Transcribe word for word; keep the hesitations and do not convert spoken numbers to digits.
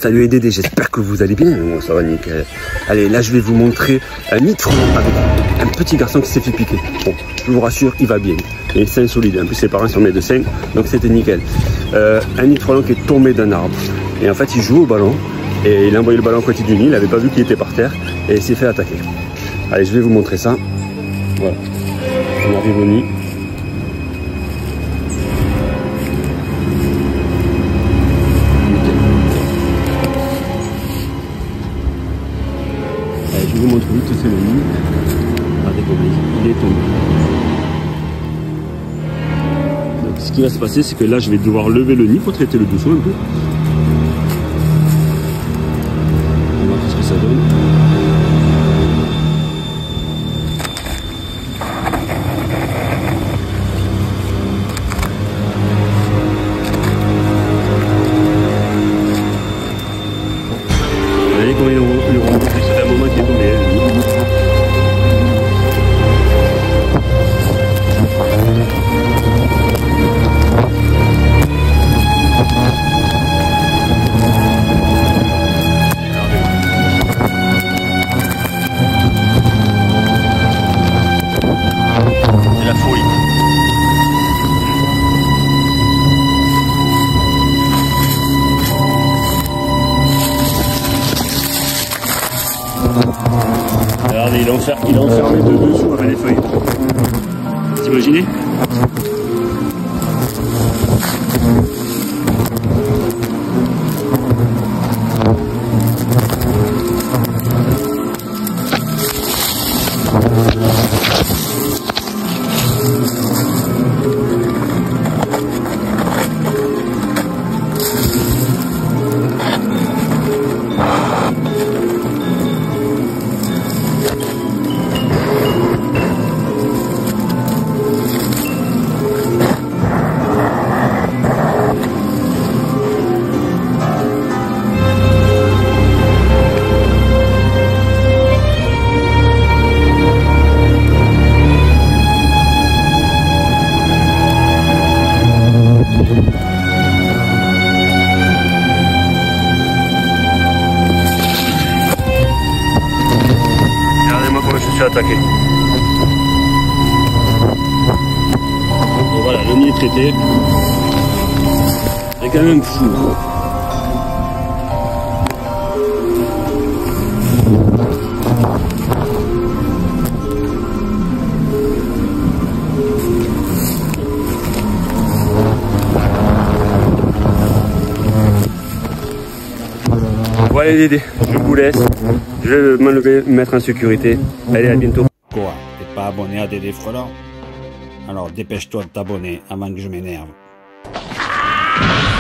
Salut les Dédés, j'espère que vous allez bien. Moi, ça va nickel. Allez, là je vais vous montrer un nid de frelon avec un petit garçon qui s'est fait piquer. Bon, je vous rassure, il va bien. Il est sain, solide. En plus, ses parents sont médecins, donc c'était nickel. Euh, un nid de frelon qui est tombé d'un arbre. Et en fait, il joue au ballon. Et il a envoyé le ballon à côté du nid. Il n'avait pas vu qu'il était par terre. Et il s'est fait attaquer. Allez, je vais vous montrer ça. Voilà. On arrive au nid. Je vous montre vite, c'est le nid. Regardez comme il est tombé. Donc, ce qui va se passer, c'est que là, je vais devoir lever le nid pour traiter le dessous un peu. On va voir ce que ça donne. Vous voyez comment il est remonté, c'est un moment qui est tombé. C'est la folie. Regardez, il a enfermé, il a enfermé de dessous avec les feuilles. Vous imaginez? Je suis attaqué. Et voilà, le nid est traité. C'est quand même fou. Voilà les Dédés, je vous laisse. Je vais me lever, me mettre en sécurité. Allez, à bientôt. Quoi? T'es pas abonné à Dédé Frelon? Alors dépêche-toi de t'abonner avant que je m'énerve.